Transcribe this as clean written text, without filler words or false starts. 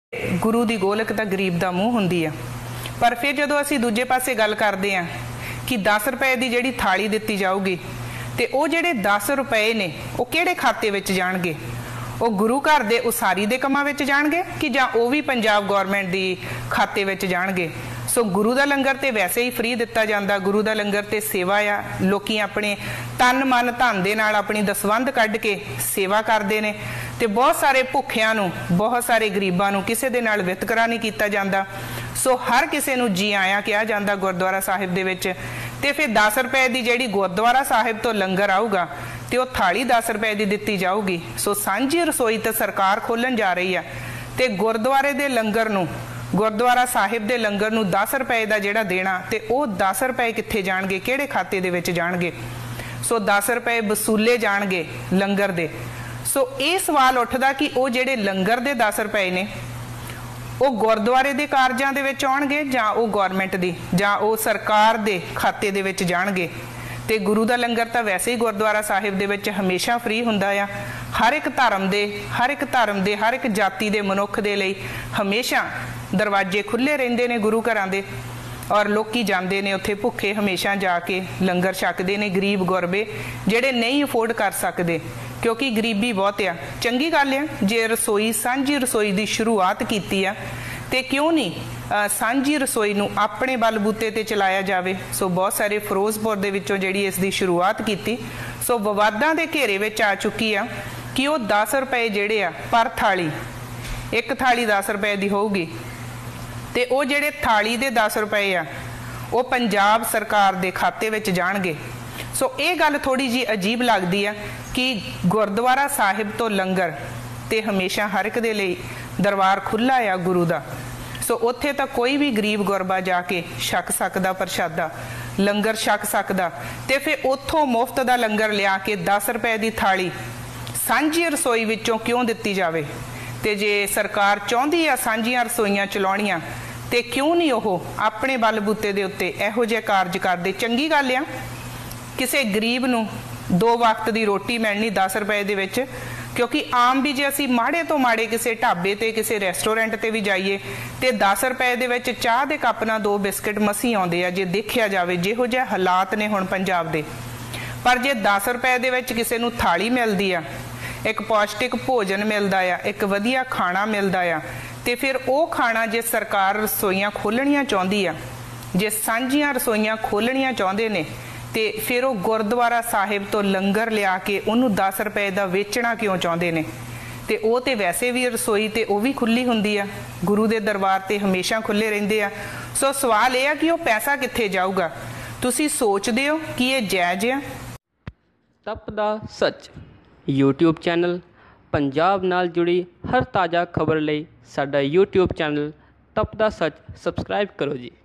गुरु की गोलक तो गरीब का मूँह होंदी है। पर फिर जो असी दूजे पासे गल करते हैं कि 10 रुपए की जिहड़ी थाली दिती जाऊगी तो वो जिहड़े 10 रुपए ने वो किहड़े खाते विच जाणगे, वो गुरु घर दे उसारी दे कमां विच जाणगे कि जां वो भी पंजाब गौरमेंट दी खाते विच जाणगे। सो गुरु का लंगर तो वैसे ही फ्री दिता जाता, गुरु का लंगर तो सेवा आ, लोग अपने तन मन धन दे नाल अपनी दसवंध कढ़ के सेवा करते हैं। तो बहुत सारे भुखियां नूं, बहुत सारे गरीबां नूं किसी दे नाल वितकरा नहीं किया जाता। सो हर किसी नूं जी आया कहा जाता गुरुद्वारा साहिब दे विच। ते फिर 10 रुपए की जिहड़ी गुरुद्वारा साहिब तो लंगर आऊगा तो वह थाली 10 रुपए की दिती जाऊगी। सो सांझी रसोई तो सरकार खोलन जा रही है, तो गुरुद्वारे दे लंगर नूं, गुरुद्वारा साहिब दे लंगर नूं 10 रुपए का जिहड़ा देना, तो वो 10 रुपए कित्थे जाणगे, किहड़े खाते दे विच जाणगे। सो 10 रुपए वसूले जाणगे लंगर दे। सो ये सवाल उठदा कि वो जिहड़े लंगर दे 10 रुपए ने वो गुरुद्वारे दे कारजां दे विच आउणगे जां वो गौरमेंट दी जां वो सरकार दे खाते दे विच जाणगे। ते गुरु का लंगर तो वैसे ही गुरुद्वारा साहिब दे विच हमेशा फ्री हुंदा आ। हर एक धर्म दे, हर एक धर्म दे, हर एक जाति दे मनुख दे लई हमेशा दरवाजे खुले रहिंदे ने गुरु घरां दे, और लोकी जांदे ने उत्थे भुखे हमेशा जाके लंगर छकदे ने। गरीब गुरबे जिहड़े नहीं अफोर्ड कर सकदे, क्योंकि गरीबी बहुत आ। चंगी गल है जे रसोई, सांझी रसोई की शुरुआत कीती आ, ते क्यों नहीं सांझी रसोई नूं अपने बलबूते ते चलाया जावे। सो बहुत सारे फिरोजपुर दे विचों जिहड़ी इस दी शुरुआत कीती। सो विवादां दे घेरे विच आ चुकी आ कि वो 10 रुपए जिहड़े आ पर थाली, एक थाली 10 रुपए की होगी, ते वो जिहड़े थाली दे 10 रुपए आ वो पंजाब सरकार दे खाते विच जाणगे। सो ये गल थोड़ी जी अजीब लगदी है कि गुरुद्वारा साहिब तो लंगर ते हमेशा हर एक दे लई दरबार खुला आ गुरु दा। सो उत्थे तो कोई भी गरीब गुरबा जाके छक सकदा, प्रशादा लंगर छक सकदा। ते फिर उत्थों मुफ्त दा लंगर लिया के 10 रुपए की थाली सांझी रसोई विचों क्यों दिती जावे। ते जे सरकार चाहुंदी आ सांझियां रसोईयां चलाउणियां, ते क्यों नहीं वो अपने बलबूते दे उत्ते इहो जिहे कारज करदे। चंगी गल आ किसी गरीब नूं 2 वक्त की रोटी मिलनी 10 रुपए दे विच, क्योंकि आम भी जे असी माड़े तो माड़े किसी ढाबे ते, किसी रेस्टोरेंट ते भी जाइए तो 10 रुपए दे विच चाह दे कप नाल 2 बिस्किट मसी आउंदे आ, जे देखिया जावे जिहो जिहे हालात ने हुण पंजाब दे। पर जे 10 रुपए दे विच किसी नूं थाली मिलदी आ, एक पौष्टिक भोजन मिलदा आ, एक वधिया खाना मिलदा आ, ते फिर वो खाना जे सरकार रसोईयां खोलणियां चाहुंदी आ, जे सांझियां रसोईयां खोलणियां चाहुंदे ने, ते फिर वो गुरुद्वारा साहिब तो लंगर लिया के उन्होंने 10 रुपए का वेचना क्यों चाहते हैं। तो वो तो वैसे भी रसोई तो वो भी खुली होंदी आ, गुरु के दरबार ते हमेशा खुले रहिंदे आ। सो सवाल यह है कि वो पैसा कित्थे जाऊगा। तुसी सोचदे हो कि ये जायज़ है? तप दा सच यूट्यूब चैनल पंजाब नाल जुड़ी हर ताज़ा खबर लई साडा यूट्यूब चैनल तप दा सच सबसक्राइब करो जी।